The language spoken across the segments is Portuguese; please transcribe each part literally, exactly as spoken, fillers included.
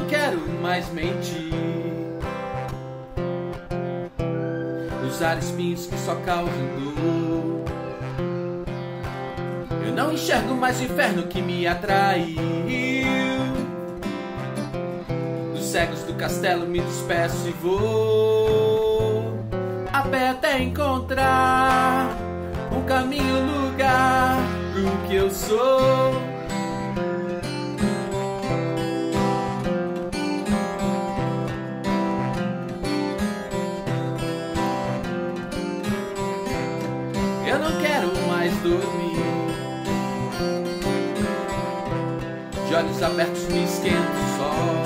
quero mais mentir, usar espinhos que só causam dor. Eu não enxergo mais o inferno que me atraiu. Dos cegos do castelo me despeço e vou a pé até encontrar um caminho, lugar pro que eu sou. Eu não quero mais dormir, de olhos abertos me esquento só.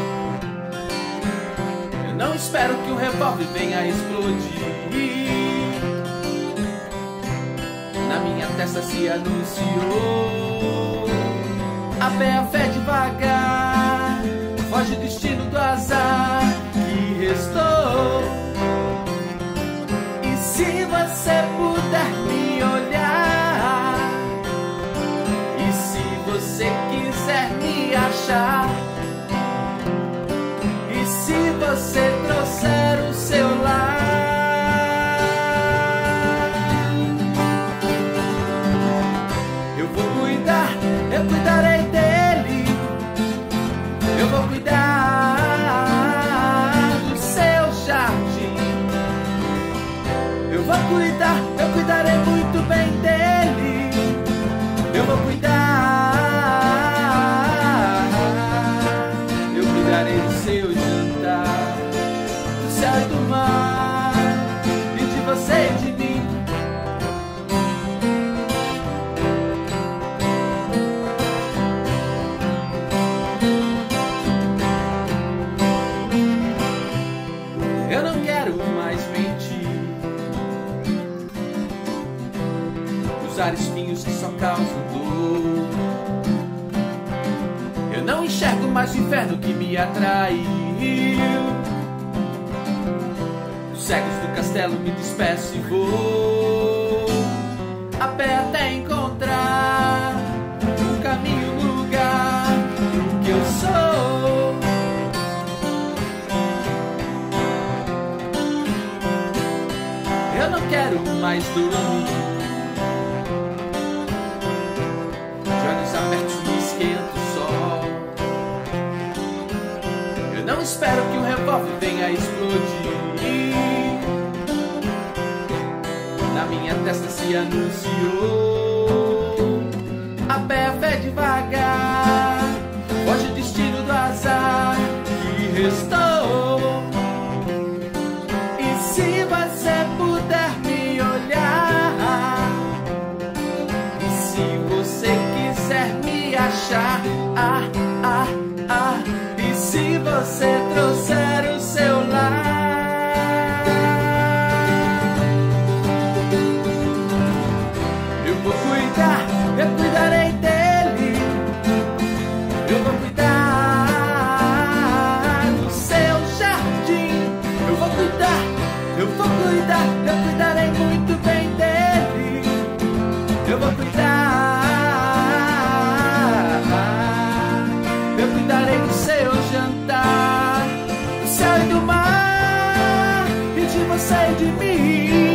Eu não espero que o revólver venha a explodir. Na minha testa se anunciou a pé, a fé devagar, foge do destino do azar que restou. E se você puder me olhar, e se você quiser me achar, e se você trouxer o seu lar, eu vou cuidar, eu cuidarei dele. Eu vou cuidar do seu jardim. Eu vou cuidar, eu cuidarei muito bem dele. Eu vou cuidar, eu cuidarei do seu jantar, do céu e do mar, e de você e de mim. Eu não quero mais mentir, usar espinhos que só causam dor. Eu não enxergo mais o inferno que me atraiu. Dos cegos do castelo me despeço e vou a pé até encontrar um caminho, um lugar pro que eu sou. Eu não quero mais dormir, de olhos abertos me esquento só. Eu não espero que o revólver venha a explodir. Na minha testa se anunciou a pé, a fé devagar, foge o destino do azar que restou. E se você puder me olhar, e se você quiser me achar, ah, ah, ah, e se você trouxer o seu lar, eu vou cuidar, eu cuidarei dele. Eu vou cuidar do seu jardim. Eu vou cuidar, eu vou cuidar, eu cuidarei muito bem dele. Eu vou cuidar, eu cuidarei do seu jantar, do céu e do mar, e de você e de mim.